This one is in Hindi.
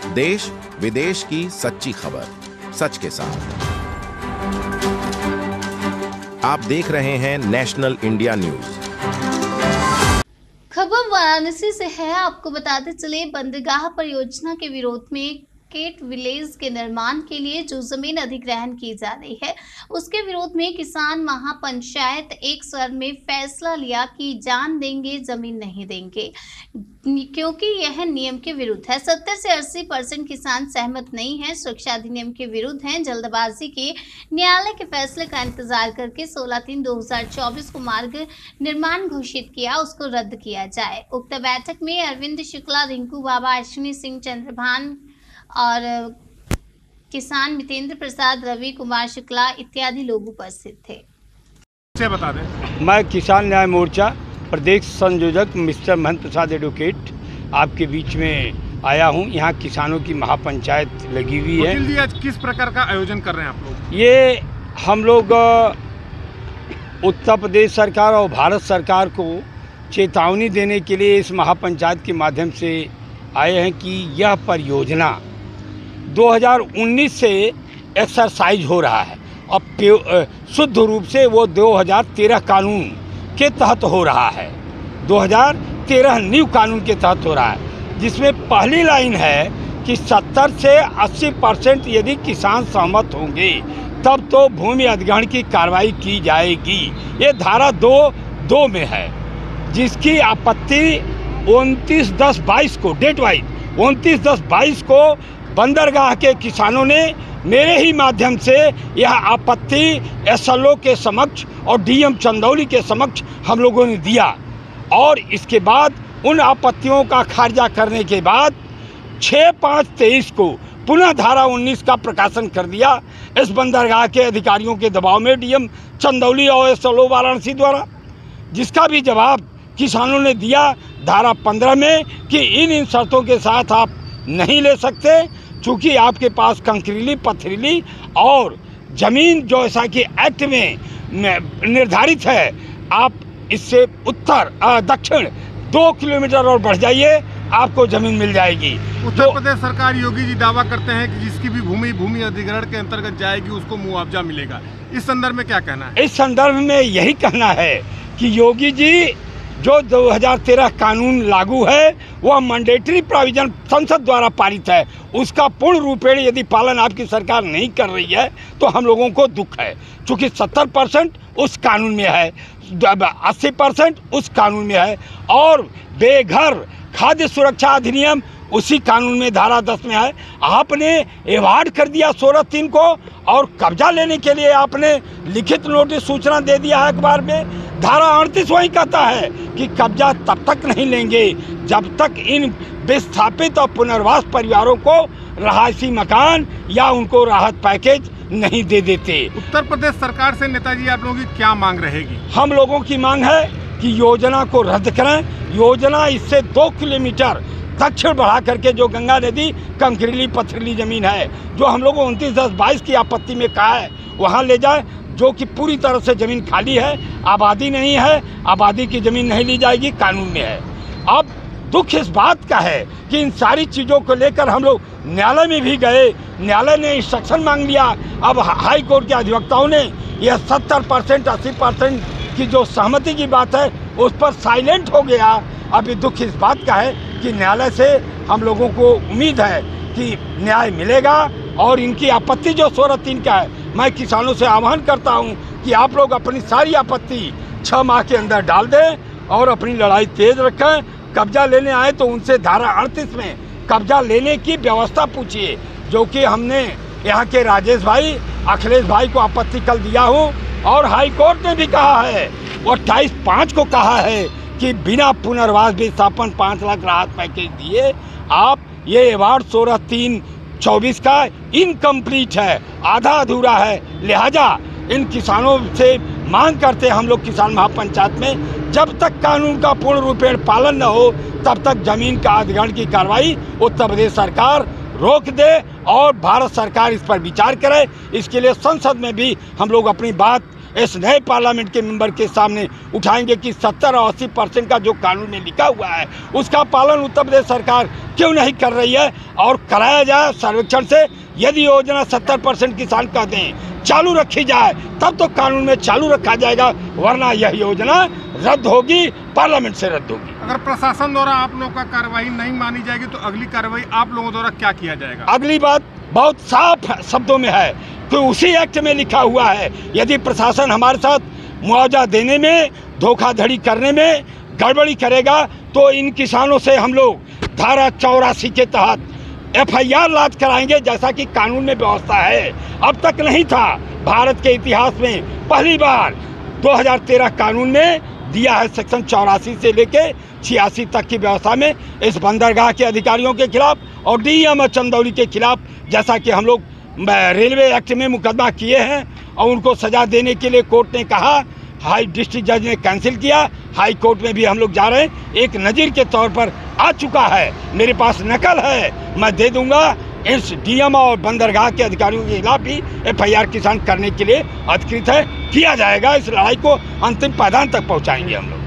देश विदेश की सच्ची खबर सच के साथ। आप देख रहे हैं नेशनल इंडिया न्यूज। खबर वाराणसी से है। आपको बताते चले, बंदरगाह परियोजना के विरोध में केट विलेज के निर्माण के लिए जो जमीन अधिग्रहण की जा रही है, उसके विरोध में किसान महापंचायत एक स्वर में फैसला लिया कि जान देंगे, जमीन नहीं देंगे, क्योंकि यह नियम के विरुद्ध है। 70 से 80% किसान सहमत नहीं हैं, सुरक्षा अधिनियम के विरुद्ध हैं। जल्दबाजी के न्यायालय के फैसले का इंतजार करके 16/3/2024 को मार्ग निर्माण घोषित किया, उसको रद्द किया जाए। उक्त बैठक में अरविंद शुक्ला, रिंकू बाबा, अश्विनी सिंह, चंद्रभान और किसान मितेंद्र प्रसाद, रवि कुमार शुक्ला इत्यादि लोग उपस्थित थे। बता दें, मैं किसान न्याय मोर्चा प्रदेश संयोजक मिस्टर महंत प्रसाद एडवोकेट आपके बीच में आया हूं। यहां किसानों की महापंचायत लगी हुई है। जी, आज किस प्रकार का आयोजन कर रहे हैं आप लोग? ये हम लोग उत्तर प्रदेश सरकार और भारत सरकार को चेतावनी देने के लिए इस महापंचायत के माध्यम से आए हैं कि यह परियोजना 2019 से एक्सरसाइज हो रहा है। अब शुद्ध रूप से वो 2013 कानून के तहत हो रहा है, 2013 न्यू कानून के तहत हो रहा है, जिसमें पहली लाइन है कि 70 से 80% यदि किसान सहमत होंगे तब तो भूमि अधिग्रहण की कार्रवाई की जाएगी। ये धारा 2(2) में है, जिसकी आपत्ति 29/10/22 को डेट वाइज 29/10/22 को बंदरगाह के किसानों ने मेरे ही माध्यम से यह आपत्ति एसएलओ के समक्ष और डीएम चंदौली के समक्ष हम लोगों ने दिया, और इसके बाद उन आपत्तियों का खारिजा करने के बाद 6/5/23 को पुनः धारा 19 का प्रकाशन कर दिया इस बंदरगाह के अधिकारियों के दबाव में, डीएम चंदौली और एसएलओ वाराणसी द्वारा, जिसका भी जवाब किसानों ने दिया धारा 15 में कि इन शर्तों के साथ आप नहीं ले सकते, चूँकि आपके पास कंकरीली, पथरीली और ज़मीन जो ऐसा कि एक्ट में निर्धारित है, आप इससे उत्तर दक्षिण 2 किलोमीटर और बढ़ जाइए, आपको ज़मीन मिल जाएगी। उत्तर प्रदेश सरकार योगी जी दावा करते हैं कि जिसकी भी भूमि अधिग्रहण के अंतर्गत जाएगी उसको मुआवजा मिलेगा। इस संदर्भ में क्या कहना है? इस संदर्भ में यही कहना है कि योगी जी जो 2013 कानून लागू है वह मैंडेटरी प्रोविजन संसद द्वारा पारित है, उसका पूर्ण रूपेण यदि पालन आपकी सरकार नहीं कर रही है तो हम लोगों को दुख है। चूँकि 70% उस कानून में है, 80% उस कानून में है, और बेघर खाद्य सुरक्षा अधिनियम उसी कानून में धारा 10 में है। आपने एवार्ड कर दिया 16/3 को, और कब्जा लेने के लिए आपने लिखित नोटिस सूचना दे दिया है अखबार में। धारा 38 वही कहता है कि कब्जा तब तक नहीं लेंगे जब तक इन विस्थापित और पुनर्वास परिवारों को रहायशी मकान या उनको राहत पैकेज नहीं दे देते। उत्तर प्रदेश सरकार से नेताजी आप लोगों की क्या मांग रहेगी? हम लोगों की मांग है कि योजना को रद्द करें। योजना इससे 2 किलोमीटर दक्षिण बढ़ा करके जो गंगा नदी कंकरीली पथरीली ज़मीन है, जो हम लोगों 29/10/22 की आपत्ति में कहा है, वहाँ ले जाए, जो कि पूरी तरह से ज़मीन खाली है, आबादी नहीं है, आबादी की ज़मीन नहीं ली जाएगी, कानून में है। अब दुख इस बात का है कि इन सारी चीज़ों को लेकर हम लोग न्यायालय में भी गए, न्यायालय ने इंस्ट्रक्शन मांग लिया। अब हाई कोर्ट के अधिवक्ताओं ने यह 70% 80% की जो सहमति की बात है उस पर साइलेंट हो गया। अभी दुख इस बात का है कि न्यायालय से हम लोगों को उम्मीद है कि न्याय मिलेगा, और इनकी आपत्ति जो 16/3 का है, मैं किसानों से आह्वान करता हूं कि आप लोग अपनी सारी आपत्ति 6 माह के अंदर डाल दें और अपनी लड़ाई तेज रखें। कब्जा लेने आए तो उनसे धारा 38 में कब्जा लेने की व्यवस्था पूछिए, जो कि हमने यहाँ के राजेश भाई, अखिलेश भाई को आपत्ति कल दिया हूँ, और हाई कोर्ट ने भी कहा है, वो 28/5 को कहा है कि बिना पुनर्वास विस्थापन 5 लाख राहत पैकेज दिए आप, ये अवार्ड 16/3/24 का इनकम्प्लीट है, आधा अधूरा है। लिहाजा इन किसानों से मांग करते हैं हम लोग किसान महापंचायत में, जब तक कानून का पूर्ण रूपेण पालन न हो तब तक जमीन का अधिग्रहण की कार्रवाई उत्तर प्रदेश सरकार रोक दे और भारत सरकार इस पर विचार करे। इसके लिए संसद में भी हम लोग अपनी बात इस नए पार्लियामेंट के मेंबर के सामने उठाएंगे कि 70 और 80% का जो कानून में लिखा हुआ है उसका पालन उत्तर प्रदेश सरकार क्यों नहीं कर रही है, और कराया जाए सर्वेक्षण से। यदि योजना 70% किसान कहते हैं चालू रखी जाए तब तो कानून में चालू रखा जाएगा, वरना यह योजना रद्द होगी, पार्लियामेंट से रद्द होगी। अगर प्रशासन द्वारा आप लोगों का कार्रवाई नहीं मानी जाएगी तो अगली कार्रवाई आप लोगों द्वारा क्या किया जाएगा? अगली बात बहुत साफ शब्दों में है कि उसी एक्ट में लिखा हुआ है, यदि प्रशासन हमारे साथ मुआवजा देने में, धोखाधड़ी करने में गड़बड़ी करेगा तो इन किसानों से हम लोग धारा 84 के तहत FIR लाद कराएंगे, जैसा कि कानून में व्यवस्था है। अब तक नहीं था, भारत के इतिहास में पहली बार 2013 कानून में दिया है, सेक्शन 84 से लेके 86 तक की व्यवस्था में इस बंदरगाह के अधिकारियों के खिलाफ और DEM चंदौली के खिलाफ, जैसा कि हम लोग रेलवे एक्ट में मुकदमा किए हैं और उनको सजा देने के लिए कोर्ट ने कहा, हाई डिस्ट्रिक्ट जज ने कैंसिल किया, हाई कोर्ट में भी हम लोग जा रहे हैं। एक नज़ीर के तौर पर आ चुका है, मेरे पास नकल है, मैं दे दूंगा। इस DEM और बंदरगाह के अधिकारियों के खिलाफ भी FIR किसान करने के लिए अधिकृत है, किया जाएगा। इस लड़ाई को अंतिम पायदान तक पहुंचाएंगे हम लोग।